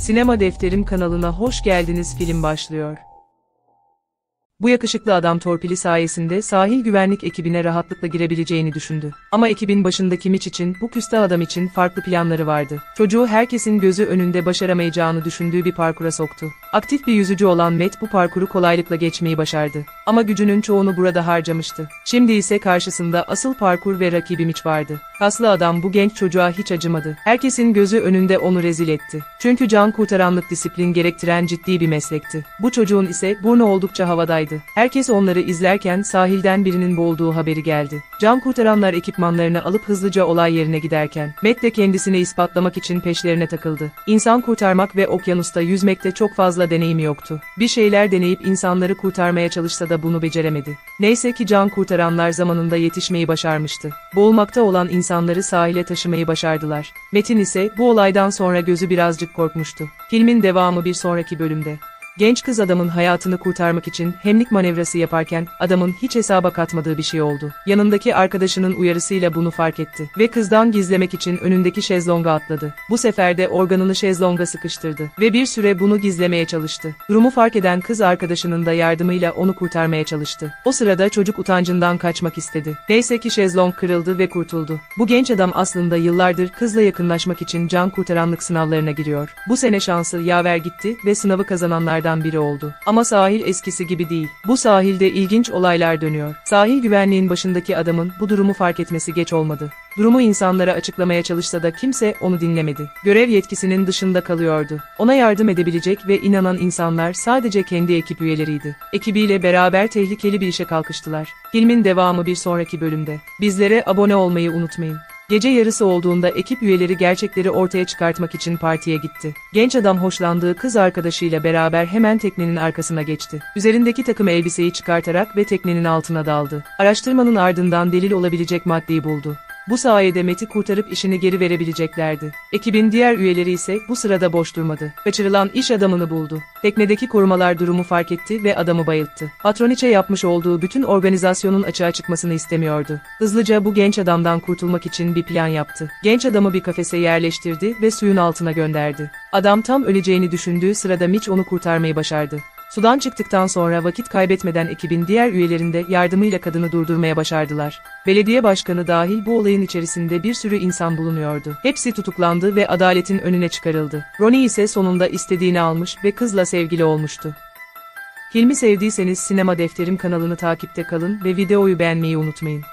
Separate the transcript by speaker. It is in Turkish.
Speaker 1: Sinema Defterim kanalına hoş geldiniz. Film başlıyor. Bu yakışıklı adam torpili sayesinde sahil güvenlik ekibine rahatlıkla girebileceğini düşündü. Ama ekibin başındaki Mitch için, bu küstah adam için farklı planları vardı. Çocuğu herkesin gözü önünde başaramayacağını düşündüğü bir parkura soktu. Aktif bir yüzücü olan Matt bu parkuru kolaylıkla geçmeyi başardı. Ama gücünün çoğunu burada harcamıştı. Şimdi ise karşısında asıl parkur ve rakibi Mitch vardı. Kaslı adam bu genç çocuğa hiç acımadı. Herkesin gözü önünde onu rezil etti. Çünkü can kurtaranlık disiplin gerektiren ciddi bir meslekti. Bu çocuğun ise burnu oldukça havadaydı. Herkes onları izlerken sahilden birinin boğulduğu haberi geldi. Can kurtaranlar ekipmanlarını alıp hızlıca olay yerine giderken, Matt de kendisini ispatlamak için peşlerine takıldı. İnsan kurtarmak ve okyanusta yüzmekte çok fazla deneyimi yoktu. Bir şeyler deneyip insanları kurtarmaya çalışsa da bunu beceremedi. Neyse ki can kurtaranlar zamanında yetişmeyi başarmıştı. Boğulmakta olan insanları sahile taşımayı başardılar. Matt'in ise bu olaydan sonra gözü birazcık korkmuştu. Filmin devamı bir sonraki bölümde. Genç kız adamın hayatını kurtarmak için hemlik manevrası yaparken adamın hiç hesaba katmadığı bir şey oldu. Yanındaki arkadaşının uyarısıyla bunu fark etti ve kızdan gizlemek için önündeki şezlonga atladı. Bu sefer de organını şezlonga sıkıştırdı ve bir süre bunu gizlemeye çalıştı. Durumu fark eden kız arkadaşının da yardımıyla onu kurtarmaya çalıştı. O sırada çocuk utancından kaçmak istedi. Neyse ki şezlong kırıldı ve kurtuldu. Bu genç adam aslında yıllardır kızla yakınlaşmak için can kurtaranlık sınavlarına giriyor. Bu sene şansı yaver gitti ve sınavı kazananlar biri oldu. Ama sahil eskisi gibi değil. Bu sahilde ilginç olaylar dönüyor. Sahil güvenliğin başındaki adamın bu durumu fark etmesi geç olmadı. Durumu insanlara açıklamaya çalışsa da kimse onu dinlemedi. Görev yetkisinin dışında kalıyordu. Ona yardım edebilecek ve inanan insanlar sadece kendi ekip üyeleriydi. Ekibiyle beraber tehlikeli bir işe kalkıştılar. Filmin devamı bir sonraki bölümde. Bizlere abone olmayı unutmayın. Gece yarısı olduğunda ekip üyeleri gerçekleri ortaya çıkartmak için partiye gitti. Genç adam hoşlandığı kız arkadaşıyla beraber hemen teknenin arkasına geçti. Üzerindeki takım elbiseyi çıkartarak ve teknenin altına daldı. Araştırmanın ardından delil olabilecek maddeyi buldu. Bu sayede Matt'i kurtarıp işini geri verebileceklerdi. Ekibin diğer üyeleri ise bu sırada boş durmadı. Kaçırılan iş adamını buldu. Teknedeki korumalar durumu fark etti ve adamı bayılttı. Patroniçe yapmış olduğu bütün organizasyonun açığa çıkmasını istemiyordu. Hızlıca bu genç adamdan kurtulmak için bir plan yaptı. Genç adamı bir kafese yerleştirdi ve suyun altına gönderdi. Adam tam öleceğini düşündüğü sırada Mitch onu kurtarmayı başardı. Sudan çıktıktan sonra vakit kaybetmeden ekibin diğer üyelerinde yardımıyla kadını durdurmaya başardılar. Belediye başkanı dahil bu olayın içerisinde bir sürü insan bulunuyordu. Hepsi tutuklandı ve adaletin önüne çıkarıldı. Ronnie ise sonunda istediğini almış ve kızla sevgili olmuştu. Filmi sevdiyseniz Sinema Defterim kanalını takipte kalın ve videoyu beğenmeyi unutmayın.